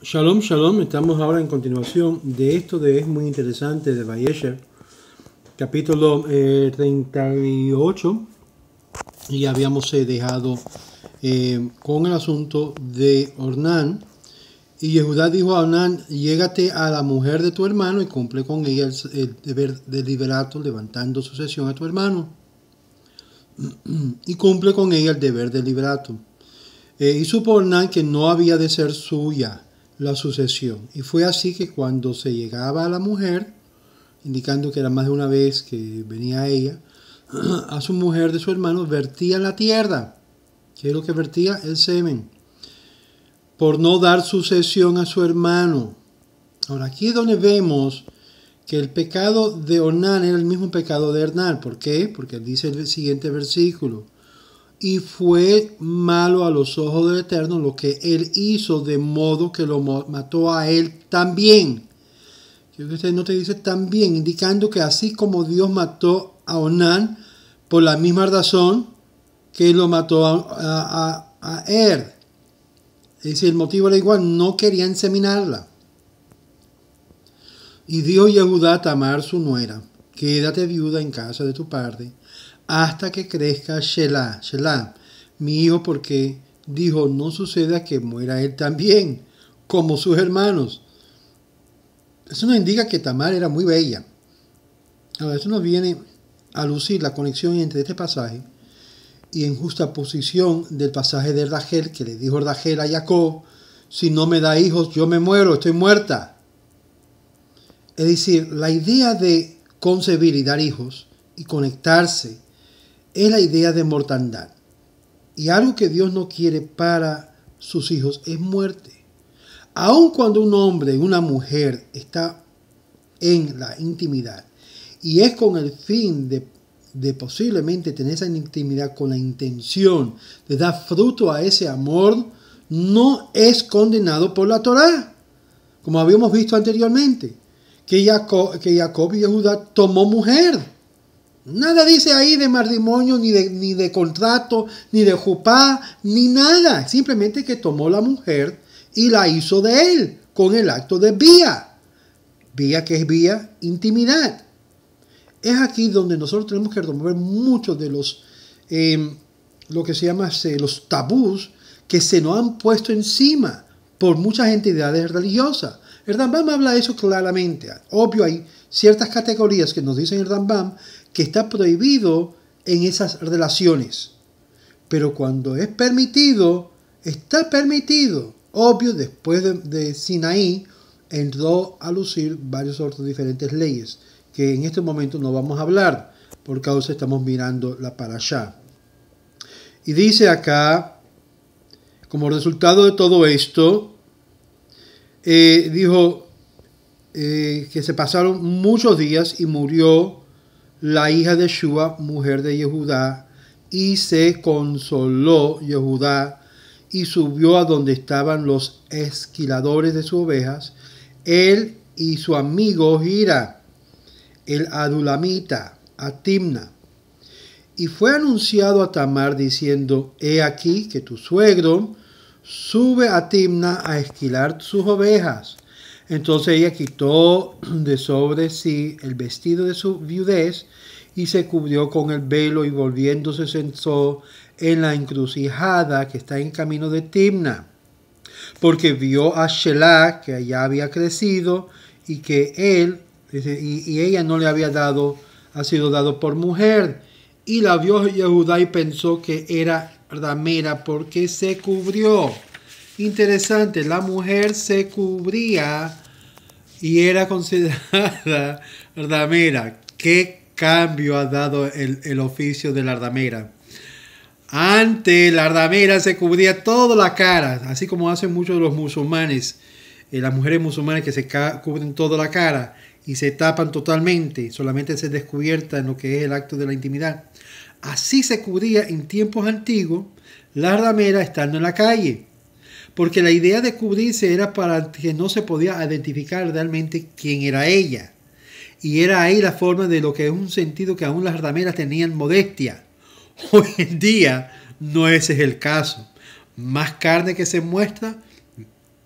Shalom, shalom. Estamos ahora en continuación de esto de Es Muy Interesante de Vayeshev, capítulo 38. Y habíamos dejado con el asunto de Ornán. Y Yehudá dijo a Ornán: llégate a la mujer de tu hermano y cumple con ella el deber de liberato, levantando sucesión a tu hermano. Y cumple con ella el deber de liberato. Y supo Ornán que no había de ser suya la sucesión. Y fue así que cuando se llegaba a la mujer, indicando que era más de una vez que venía ella, a su mujer de su hermano, vertía la tierra. ¿Qué es lo que vertía? El semen. Por no dar sucesión a su hermano. Ahora, aquí es donde vemos que el pecado de Ornán era el mismo pecado de Hernán. ¿Por qué? Porque dice el siguiente versículo: y fue malo a los ojos del Eterno lo que él hizo, de modo que lo mató a él también. Quiero que usted no te dice también, indicando que así como Dios mató a Onán por la misma razón que él lo mató a Er. Es decir, el motivo era igual, no quería inseminarla. Y dijo Yehudá a Tamar su nuera: quédate viuda en casa de tu padre hasta que crezca Shelah, mi hijo, porque dijo: no suceda que muera él también, como sus hermanos. Eso nos indica que Tamar era muy bella. Ahora, eso nos viene a lucir la conexión entre este pasaje y en justa posición del pasaje de Rachel, que le dijo Rachel a Jacob: si no me da hijos, yo me muero, estoy muerta. Es decir, la idea de concebir y dar hijos y conectarse es la idea de mortandad. Y algo que Dios no quiere para sus hijos es muerte. Aun cuando un hombre y una mujer está en la intimidad y es con el fin de posiblemente tener esa intimidad con la intención de dar fruto a ese amor, no es condenado por la Torá, como habíamos visto anteriormente, que Jacob y Yehudá tomó mujer. Nada dice ahí de matrimonio, ni de contrato, ni de jupá, ni nada. Simplemente que tomó la mujer y la hizo de él con el acto de vía. Vía que es vía intimidad. Es aquí donde nosotros tenemos que remover muchos de los, lo que se llama los tabús que se nos han puesto encima por muchas entidades religiosas. El Rambam habla de eso claramente. Obvio, hay ciertas categorías que nos dicen el Rambam que está prohibido en esas relaciones. Pero cuando es permitido, está permitido. Obvio, después de Sinaí, entró a lucir varios otros diferentes leyes, que en este momento no vamos a hablar, por causa estamos mirando la parashá. Y dice acá, como resultado de todo esto, dijo que se pasaron muchos días y murió la hija de Shua, mujer de Yehudá, y se consoló Yehudá y subió a donde estaban los esquiladores de sus ovejas, él y su amigo Gira, el adulamita, a Timna. Y fue anunciado a Tamar diciendo: he aquí que tu suegro sube a Timna a esquilar sus ovejas. Entonces ella quitó de sobre sí el vestido de su viudez y se cubrió con el velo, y volviéndose sentó en la encrucijada que está en camino de Timna, porque vio a Shelah, que allá había crecido, y que ella no le había sido dado por mujer. Y la vio Yehudá y pensó que era ramera porque se cubrió. Interesante, la mujer se cubría y era considerada ramera. ¿Qué cambio ha dado el oficio de la ramera? Antes la ramera se cubría toda la cara, así como hacen muchos de los musulmanes, las mujeres musulmanas que se cubren toda la cara y se tapan totalmente, solamente se descubierta en lo que es el acto de la intimidad. Así se cubría en tiempos antiguos la ramera estando en la calle, porque la idea de cubrirse era para que no se podía identificar realmente quién era ella. Y era ahí la forma de lo que es un sentido que aún las rameras tenían modestia. Hoy en día no ese es el caso. Más carne que se muestra,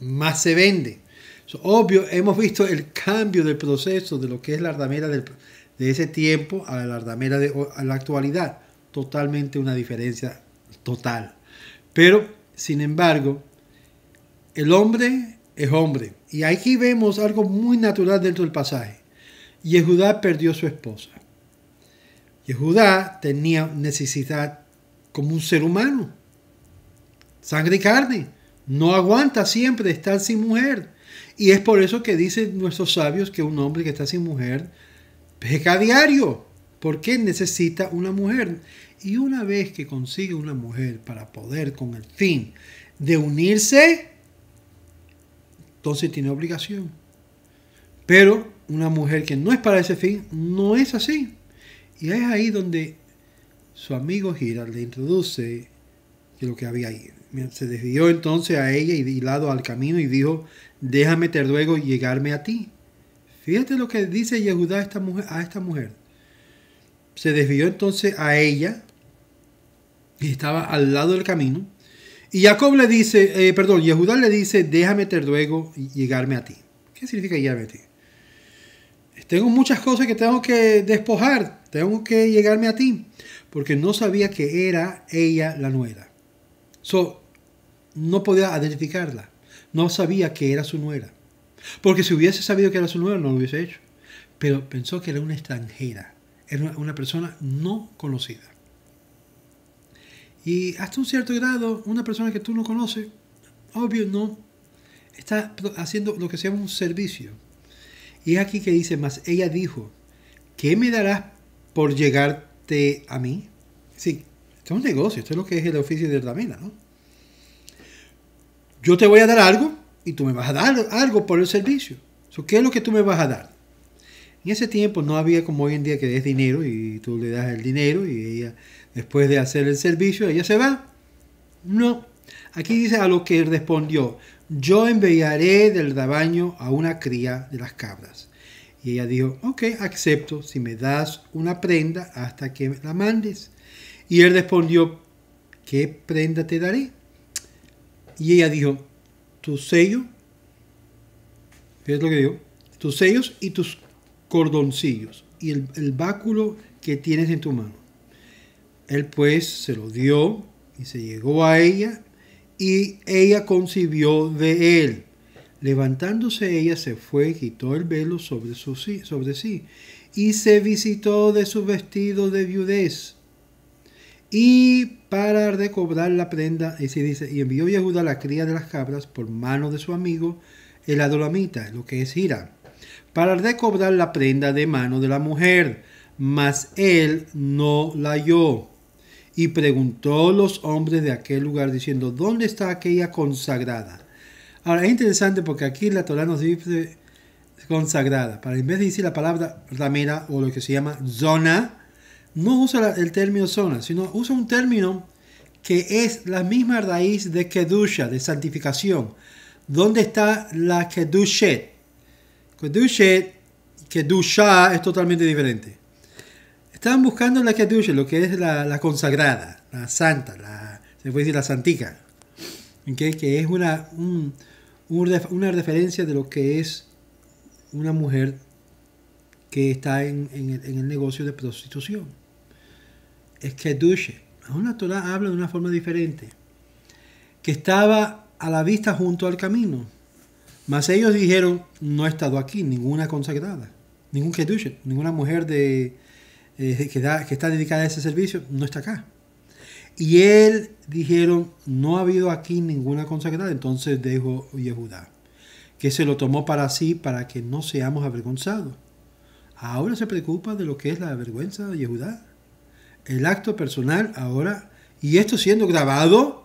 más se vende. Obvio, hemos visto el cambio del proceso de lo que es la ramera de ese tiempo a la ramera a la actualidad. Totalmente una diferencia total. Pero, sin embargo, el hombre es hombre. Y aquí vemos algo muy natural dentro del pasaje. Yehudá perdió su esposa. Yehudá tenía necesidad como un ser humano. Sangre y carne. No aguanta siempre estar sin mujer. Y es por eso que dicen nuestros sabios que un hombre que está sin mujer peca a diario. Porque necesita una mujer. Y una vez que consigue una mujer para poder con el fin de unirse, entonces tiene obligación. Pero una mujer que no es para ese fin, no es así. Y es ahí donde su amigo Gira le introduce lo que había ahí. Se desvió entonces a ella y lado al camino y dijo, déjame te ruego llegarme a ti. Fíjate lo que dice Yehudá a esta mujer. Se desvió entonces a ella y estaba al lado del camino. Y Jacob le dice, Yehudá le dice, déjame te ruego llegarme a ti. ¿Qué significa llegarme a ti? Tengo muchas cosas que tengo que despojar, tengo que llegarme a ti, porque no sabía que era ella la nuera. No podía identificarla, no sabía que era su nuera, porque si hubiese sabido que era su nuera no lo hubiese hecho, pero pensó que era una extranjera, era una persona no conocida. Y hasta un cierto grado, una persona que tú no conoces, obvio no, está haciendo lo que se llama un servicio. Y es aquí que dice, mas ella dijo, ¿qué me darás por llegarte a mí? Sí, esto es un negocio, esto es lo que es el oficio de ramera, ¿no? Yo te voy a dar algo y tú me vas a dar algo por el servicio. ¿Qué es lo que tú me vas a dar? En ese tiempo no había como hoy en día que es dinero y tú le das el dinero y ella, después de hacer el servicio, ella se va. No. Aquí dice a lo que respondió, yo enviaré del rebaño a una cría de las cabras. Y ella dijo, ok, acepto si me das una prenda hasta que la mandes. Y él respondió, ¿qué prenda te daré? Y ella dijo, tu sello, fíjate lo que digo, tus sellos y tus cordoncillos y el báculo que tienes en tu mano. Él pues se lo dio y se llegó a ella y ella concibió de él. Levantándose ella se fue y quitó el velo sobre sí y se visitó de su vestido de viudez. Y para recobrar la prenda, y envió Yehudá la cría de las cabras por mano de su amigo el adolamita, lo que es Hira, para recobrar la prenda de mano de la mujer, mas él no la halló. Y preguntó los hombres de aquel lugar diciendo, ¿dónde está aquella consagrada? Ahora es interesante porque aquí la Torah nos dice consagrada. Para en vez de decir la palabra ramera o lo que se llama zona, no usa el término zona, sino usa un término que es la misma raíz de kedusha, de santificación. ¿Dónde está la kedushet? Kedusha es totalmente diferente. Estaban buscando la kedusha, lo que es la consagrada, la santa, se puede decir la santica, ¿okay? Que es una referencia de lo que es una mujer que está en el negocio de prostitución. Es kedusha. Una Torah habla de una forma diferente, que estaba a la vista junto al camino, mas ellos dijeron, no ha estado aquí ninguna consagrada, ningún kedusha, ninguna mujer que está dedicada a ese servicio, no está acá. Y él dijeron, no ha habido aquí ninguna consagrada. Entonces dijo Yehudá, que se lo tomó para sí, para que no seamos avergonzados. Ahora se preocupa de lo que es la vergüenza de Yehudá. El acto personal ahora, y esto siendo grabado.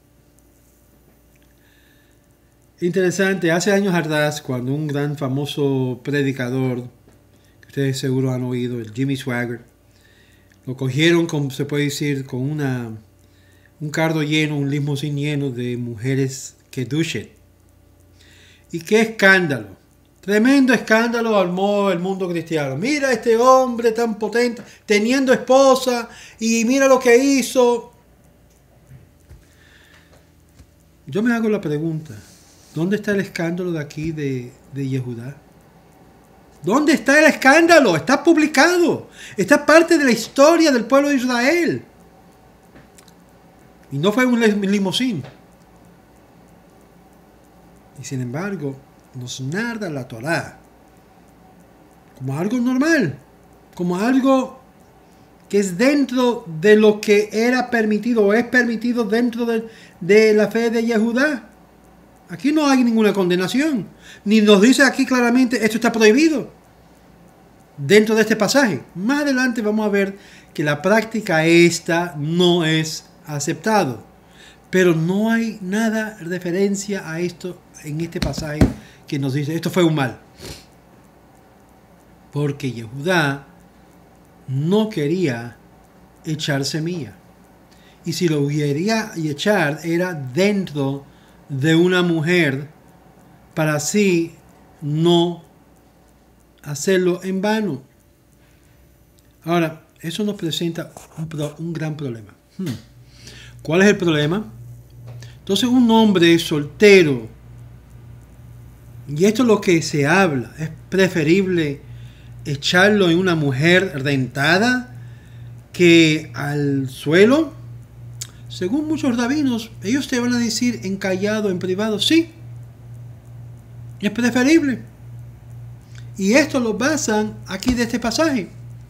Interesante, hace años atrás, cuando un gran famoso predicador, ustedes seguro han oído, el Jimmy Swaggart, lo cogieron, como se puede decir, con un carro lleno, un limusín lleno de mujeres kedushet. Y qué escándalo, tremendo escándalo armó el mundo cristiano. Mira este hombre tan potente, teniendo esposa, y mira lo que hizo. Yo me hago la pregunta, ¿Dónde está el escándalo de aquí de Yehudá? ¿Dónde está el escándalo? Está publicado. Está parte de la historia del pueblo de Israel. Y no fue un limosín. Y sin embargo, nos narra la Torá como algo normal, como algo que es dentro de lo que era permitido o es permitido dentro de la fe de Yehudá. Aquí no hay ninguna condenación, ni nos dice aquí claramente esto está prohibido dentro de este pasaje. Más adelante vamos a ver que la práctica esta no es aceptado, pero no hay nada referencia a esto en este pasaje que nos dice esto fue un mal, porque Yehudá no quería echar semilla, y si lo hubiera echar era dentro de una mujer para así no hacerlo en vano. Ahora, eso nos presenta un gran problema. ¿Cuál es el problema? Entonces un hombre soltero, y esto es lo que se habla, es preferible echarlo en una mujer rentada que al suelo. Según muchos rabinos, ellos te van a decir en callado, en privado, sí, es preferible. Y esto lo basan aquí de este pasaje.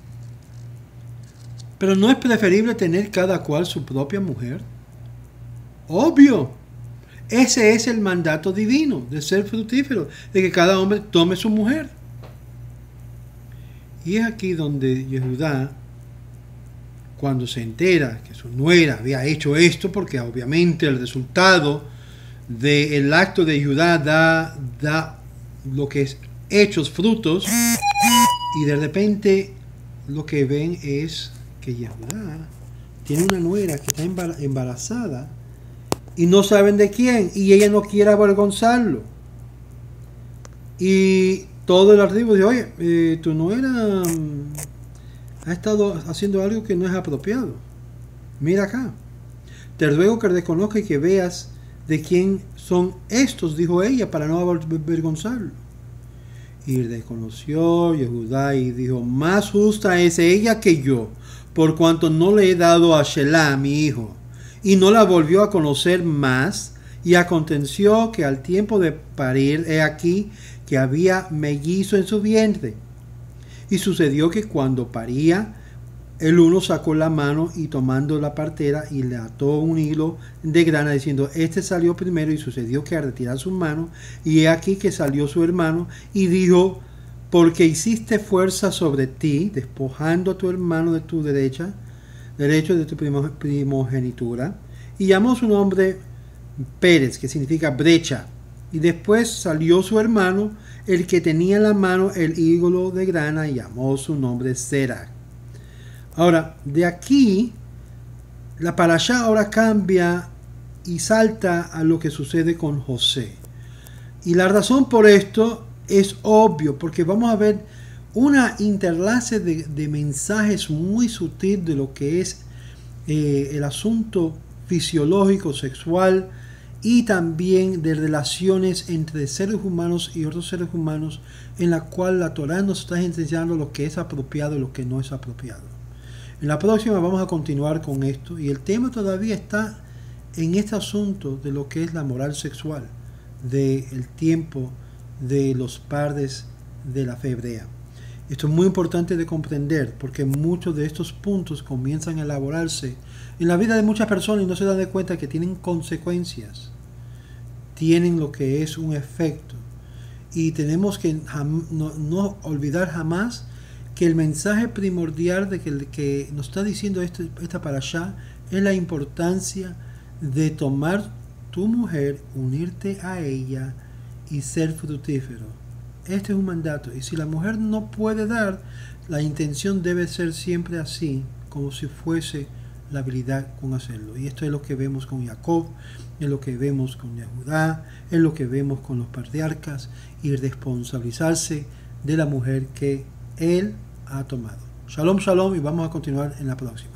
Pero no es preferible tener cada cual su propia mujer. Obvio. Ese es el mandato divino de ser fructífero, de que cada hombre tome su mujer. Y es aquí donde Yehudá, cuando se entera que su nuera había hecho esto, porque obviamente el resultado del acto de Judá da lo que es hechos, frutos, y de repente lo que ven es que Yehudá tiene una nuera que está embarazada y no saben de quién, y ella no quiere avergonzarlo. Y todo el archivo dice, oye, tu nuera ha estado haciendo algo que no es apropiado. Mira acá. Te ruego que reconozca y que veas de quién son estos, dijo ella, para no avergonzarlo. Y reconoció Yehudá y dijo, más justa es ella que yo, por cuanto no le he dado a Shelah, mi hijo. Y no la volvió a conocer más, y aconteció que al tiempo de parir, he aquí que había mellizo en su vientre. Y sucedió que cuando paría, el uno sacó la mano y tomando la partera y le ató un hilo de grana diciendo, este salió primero. Y sucedió que al retirar su mano, y he aquí que salió su hermano y dijo, porque hiciste fuerza sobre ti, despojando a tu hermano de tu derecho de tu primogenitura. Y llamó su nombre Pérez, que significa brecha. Y después salió su hermano, el que tenía en la mano el hilo de grana, y llamó su nombre Serach. Ahora, de aquí, la parashá ahora cambia y salta a lo que sucede con José. Y la razón por esto es obvio, porque vamos a ver una interlace de mensajes muy sutil de lo que es el asunto fisiológico, sexual, y también de relaciones entre seres humanos y otros seres humanos, en la cual la Torá nos está enseñando lo que es apropiado y lo que no es apropiado. En la próxima vamos a continuar con esto, y el tema todavía está en este asunto de lo que es la moral sexual, del tiempo de los padres de la fe hebrea. Esto es muy importante de comprender, porque muchos de estos puntos comienzan a elaborarse en la vida de muchas personas y no se dan de cuenta que tienen consecuencias, tienen lo que es un efecto. Y tenemos que no olvidar jamás que el mensaje primordial de que nos está diciendo esta parashá es la importancia de tomar tu mujer, unirte a ella y ser fructífero. Este es un mandato, y si la mujer no puede dar, la intención debe ser siempre así, como si fuese la habilidad con hacerlo. Y esto es lo que vemos con Jacob, es lo que vemos con Yehudá, es lo que vemos con los patriarcas, y responsabilizarse de la mujer que él ha tomado. Shalom, shalom, y vamos a continuar en la próxima.